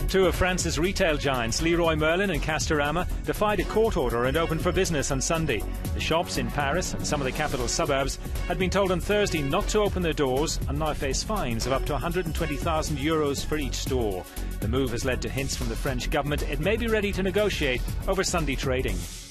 Two of France's retail giants, Leroy Merlin and Castorama, defied a court order and opened for business on Sunday. The shops in Paris and some of the capital suburbs had been told on Thursday not to open their doors and now face fines of up to €120,000 for each store. The move has led to hints from the French government it may be ready to negotiate over Sunday trading.